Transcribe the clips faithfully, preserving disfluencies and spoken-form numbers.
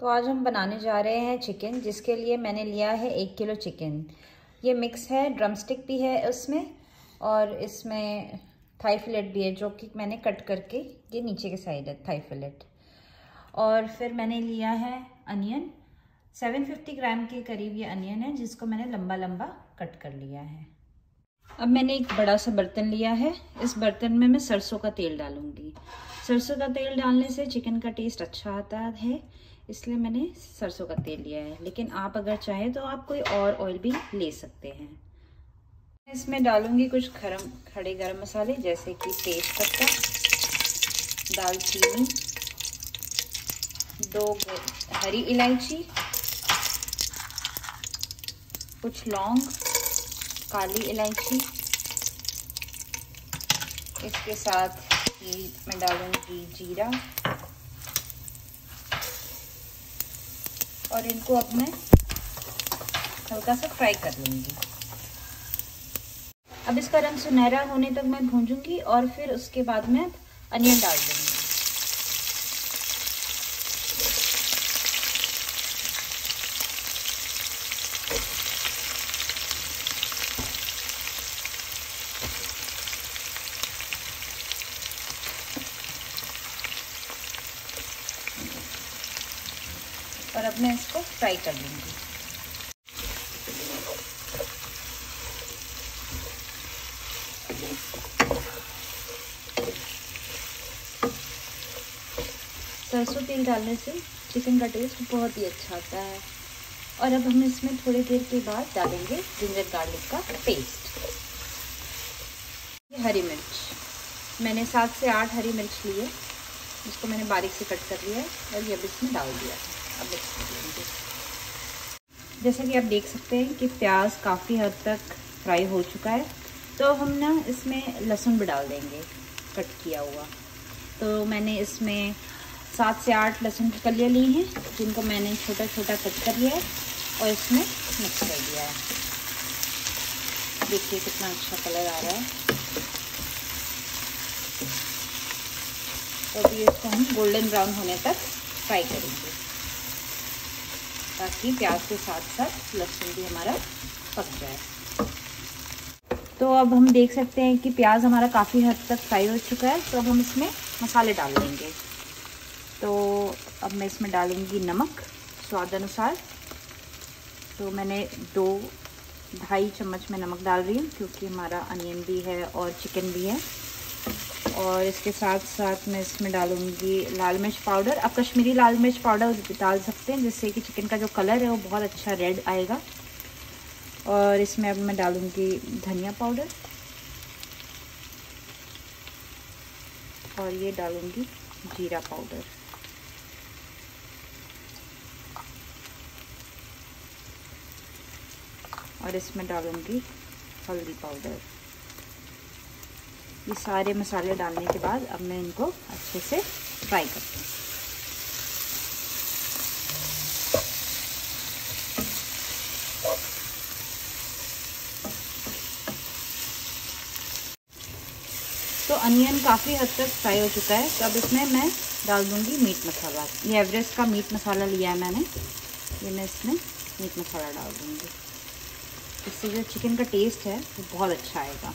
तो आज हम बनाने जा रहे हैं चिकन, जिसके लिए मैंने लिया है एक किलो चिकन। ये मिक्स है, ड्रमस्टिक भी है उसमें और इसमें थाई फिलेट भी है, जो कि मैंने कट करके, ये नीचे के साइड है थाई फिलेट। और फिर मैंने लिया है अनियन, सात सौ पचास ग्राम के करीब ये अनियन है, जिसको मैंने लंबा लंबा कट कर लिया है। अब मैंने एक बड़ा सा बर्तन लिया है, इस बर्तन में मैं सरसों का तेल डालूंगी। सरसों का तेल डालने से चिकन का टेस्ट अच्छा आता है, इसलिए मैंने सरसों का तेल लिया है। लेकिन आप अगर चाहें तो आप कोई और ऑयल भी ले सकते हैं। इसमें डालूंगी कुछ गरम खड़े गरम मसाले, जैसे कि तेज पत्ता, दालचीनी, दो हरी इलायची, कुछ लौंग, काली इलायची। इसके साथ ही मैं डालूंगी जीरा, और इनको अब मैं हल्का सा फ्राई कर लूंगी। अब इसका रंग सुनहरा होने तक मैं भूंजूंगी और फिर उसके बाद मैं अनियन डाल दूंगी। और अब मैं इसको फ्राई कर लूंगी। सरसों तेल डालने से चिकन का टेस्ट बहुत ही अच्छा आता है। और अब हम इसमें थोड़ी देर के बाद डालेंगे जिंजर गार्लिक का पेस्ट। ये हरी मिर्च, मैंने सात से आठ हरी मिर्च ली है, जिसको मैंने बारीक से कट कर लिया है और ये अब इसमें डाल दिया है। अब जैसा कि आप देख सकते हैं कि प्याज काफ़ी हद तक फ्राई हो चुका है, तो हम ना इसमें लहसुन भी डाल देंगे कट किया हुआ। तो मैंने इसमें सात से आठ लहसुन की कलियाँ ली हैं, जिनको मैंने छोटा छोटा कट कर लिया है और इसमें मिक्स कर दिया है। देखिए कितना अच्छा कलर आ रहा है। तो अभी इसको हम गोल्डन ब्राउन होने तक फ्राई करेंगे, ताकि प्याज के साथ साथ लहसुन भी हमारा पक जाए। तो अब हम देख सकते हैं कि प्याज हमारा काफ़ी हद तक फ्राई हो चुका है। तो अब हम इसमें मसाले डाल देंगे। तो अब मैं इसमें डालूंगी नमक स्वाद अनुसार। तो मैंने दो ढाई चम्मच में नमक डाल रही हूँ, क्योंकि हमारा अनियन भी है और चिकन भी है। और इसके साथ साथ मैं इसमें डालूंगी लाल मिर्च पाउडर। आप कश्मीरी लाल मिर्च पाउडर डाल सकते हैं, जिससे कि चिकन का जो कलर है वो बहुत अच्छा रेड आएगा। और इसमें अब मैं डालूंगी धनिया पाउडर, और ये डालूंगी जीरा पाउडर। और इसमें डालूंगी हल्दी पाउडर। ये सारे मसाले डालने के बाद अब मैं इनको अच्छे से फ्राई करती हूँ। तो अनियन काफ़ी हद तक फ्राई हो चुका है। तो अब इसमें मैं डाल दूँगी मीट मसाला। ये एवरेस्ट का मीट मसाला लिया है मैंने, ये मैं इसमें मीट मसाला डाल दूँगी। इससे जो चिकन का टेस्ट है वो बहुत अच्छा आएगा।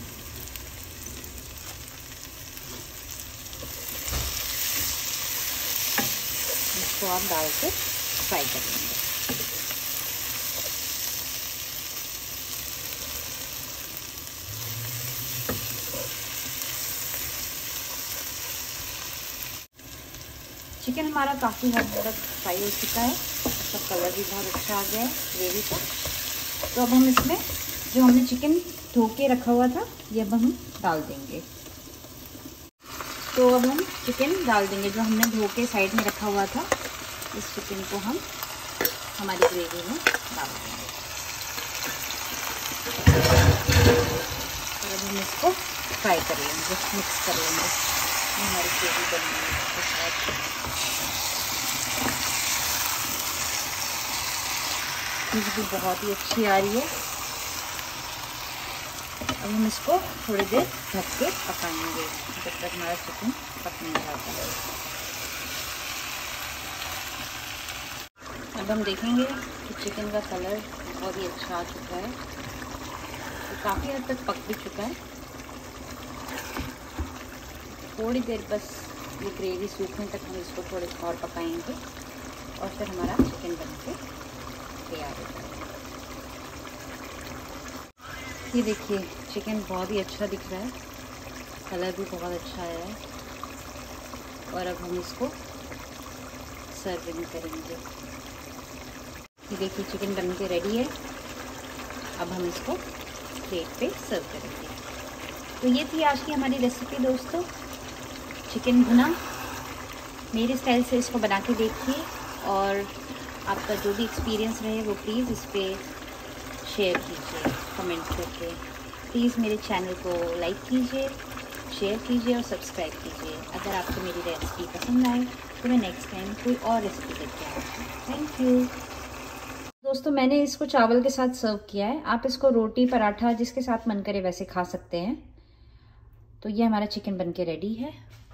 इसको आप डाल के फ्राई कर लेंगे। चिकन हमारा काफ़ी हद तक फ्राई हो चुका है, इसका कलर भी बहुत अच्छा आ गया है ग्रेवी का। तो अब हम इसमें जो हमने चिकन धो के रखा हुआ था, ये अब हम डाल देंगे। तो अब हम चिकन डाल देंगे, जो हमने धो के साइड में रखा हुआ था। इस चिकन को हम हमारी ग्रेवी में डाल देंगे। और अब हम इसको फ्राई कर लेंगे, मिक्स कर लेंगे। हमारी ग्रेवी बनेगी उसके साथ। खुशबू बहुत ही अच्छी आ रही है। अब हम इसको थोड़ी देर ढक के पकाएंगे, जब तक हमारा चिकन पक नहीं जाता है। अब हम देखेंगे कि चिकन का कलर बहुत ही अच्छा आ चुका है, तो काफ़ी हद तक पक भी चुका है। थोड़ी देर बस ये ग्रेवी सूखने तक हम इसको थोड़े और पकाएंगे और फिर हमारा चिकन बन के तैयार हो जाएगा। ये देखिए चिकन बहुत ही अच्छा दिख रहा है, कलर भी बहुत अच्छा आया है और अब हम इसको सर्विंग करेंगे। ये देखिए चिकन बन के रेडी है। अब हम इसको प्लेट पे सर्व करेंगे। तो ये थी आज की हमारी रेसिपी दोस्तों, चिकन भुना। मेरे स्टाइल से इसको बना के देखिए और आपका जो भी एक्सपीरियंस रहे वो प्लीज़ इस पर शेयर कीजिए कमेंट करके। प्लीज़ मेरे चैनल को लाइक कीजिए, शेयर कीजिए और सब्सक्राइब कीजिए। अगर आपको मेरी रेसिपी पसंद आए तो मैं नेक्स्ट टाइम कोई और रेसिपी लेके आऊँगी। थैंक यू दोस्तों। मैंने इसको चावल के साथ सर्व किया है, आप इसको रोटी पराठा जिसके साथ मन करे वैसे खा सकते हैं। तो ये हमारा चिकन बन के रेडी है।